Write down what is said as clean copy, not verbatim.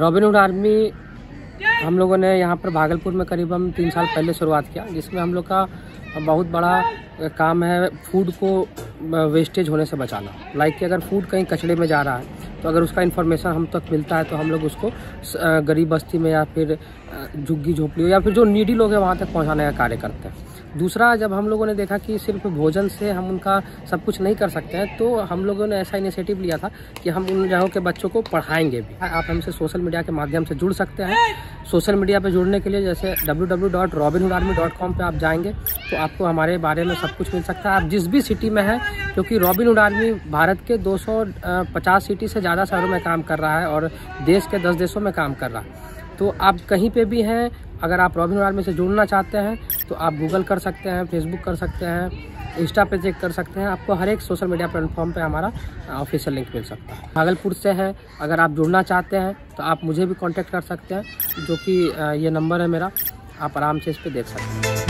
Robin Hood army हम लोगों ने यहाँ पर भागलपुर में करीब हम 3 साल पहले शुरुआत किया, जिसमें हम लोग का बहुत बड़ा काम है फूड को वेस्टेज होने से बचाना। लाइक कि अगर फूड कहीं कचड़े में जा रहा है तो अगर उसका इन्फॉर्मेशन हम तक मिलता है तो हम लोग उसको गरीब बस्ती में या फिर झुग्गी झोपड़ी या फिर जो नीडी लोग हैं वहाँ तक पहुँचाने का कार्य करते हैं। दूसरा, जब हम लोगों ने देखा कि सिर्फ भोजन से हम उनका सब कुछ नहीं कर सकते हैं तो हम लोगों ने ऐसा इनिशिएटिव लिया था कि हम उन जगहों के बच्चों को पढ़ाएंगे भी। आप हमसे सोशल मीडिया के माध्यम से जुड़ सकते हैं। सोशल मीडिया पे जुड़ने के लिए जैसे www.robinhudarmy.com पे आप जाएंगे तो आपको हमारे बारे में सब कुछ मिल सकता है। आप जिस भी सिटी में हैं, क्योंकि रॉबिनहुड आर्मी भारत के 250 सिटी से ज़्यादा शहरों में काम कर रहा है और देश के 10 देशों में काम कर रहा है, तो आप कहीं पे भी हैं, अगर आप रॉबिनहुड आर्मी से जुड़ना चाहते हैं तो आप गूगल कर सकते हैं, फेसबुक कर सकते हैं, इंस्टा पे चेक कर सकते हैं। आपको हर एक सोशल मीडिया प्लेटफॉर्म पे हमारा ऑफिशियल लिंक मिल सकता है। भागलपुर से हैं, अगर आप जुड़ना चाहते हैं तो आप मुझे भी कांटेक्ट कर सकते हैं, जो कि ये नंबर है मेरा, आप आराम से इस पर देख सकते हैं।